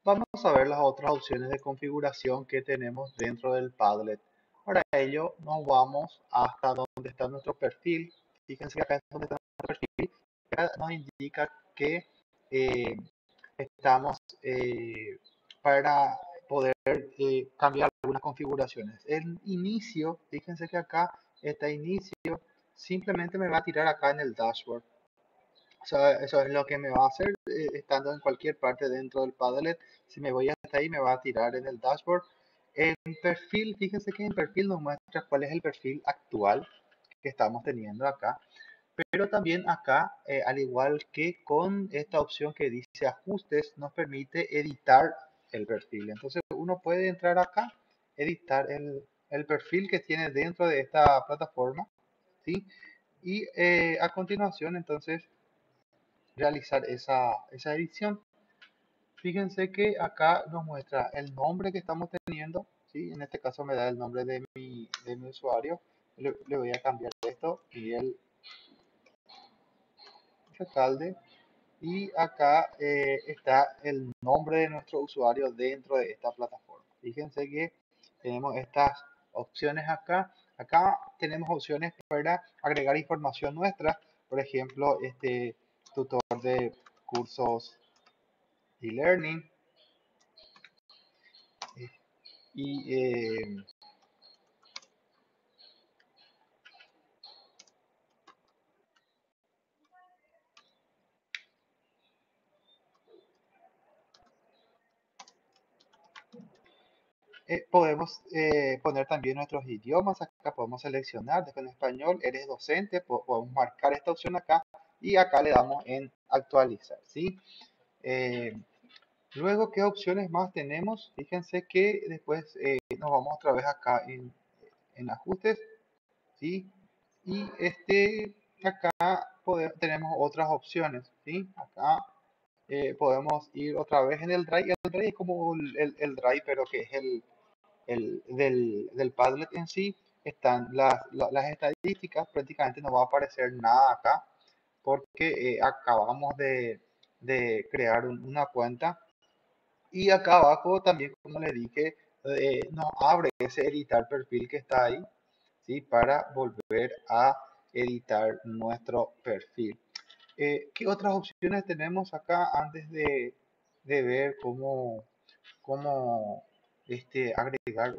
vamos a ver las otras opciones de configuración que tenemos dentro del Padlet. Para ello nos vamos hasta donde está nuestro perfil. Fíjense que acá es donde está nuestro perfil. Acá nos indica que eh, estamos para poder cambiar algunas configuraciones. El inicio, fíjense que acá está inicio, simplemente me va a tirar acá en el dashboard. Eso es lo que me va a hacer estando en cualquier parte dentro del Padlet. Si me voy hasta ahí, me va a tirar en el dashboard. En perfil, fíjense que en perfil nos muestra cuál es el perfil actual que estamos teniendo acá. Pero también acá, al igual que con esta opción que dice ajustes, nos permite editar el perfil. Entonces uno puede entrar acá, editar el perfil que tiene dentro de esta plataforma, ¿sí? Y a continuación, entonces, realizar esa edición. Fíjense que acá nos muestra el nombre que estamos teniendo, ¿sí? En este caso me da el nombre de mi usuario. Le voy a cambiar esto, Miguel Recalde. Y acá está el nombre de nuestro usuario dentro de esta plataforma. Fíjense que tenemos estas opciones acá. Acá tenemos opciones para agregar información nuestra. Por ejemplo, este tutor de cursos e-learning. Y podemos poner también nuestros idiomas. Acá podemos seleccionar desde en español, eres docente, podemos marcar esta opción acá y acá le damos en actualizar, ¿sí? Eh, Luego, ¿qué opciones más tenemos? Fíjense que después nos vamos otra vez acá en ajustes, ¿sí? Y acá tenemos otras opciones, ¿sí? Acá podemos ir otra vez en el Drive. El Drive es como el Drive, pero que es del Padlet en sí. Están las estadísticas, prácticamente no va a aparecer nada acá, porque acabamos de crear una cuenta. Y acá abajo también, como le dije, nos abre ese editar perfil que está ahí, ¿sí? Para volver a editar nuestro perfil. ¿Qué otras opciones tenemos acá antes de ver cómo agregar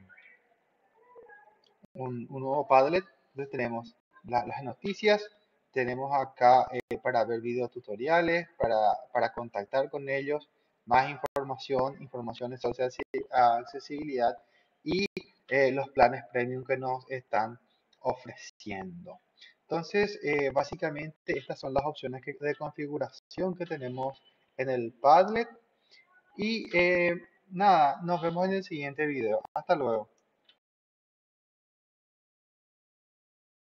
un nuevo Padlet? Entonces tenemos las noticias, tenemos acá para ver videos tutoriales, para contactar con ellos, más información sobre accesibilidad y los planes premium que nos están ofreciendo. Entonces, básicamente estas son las opciones de configuración que tenemos en el Padlet y nada, nos vemos en el siguiente video. Hasta luego.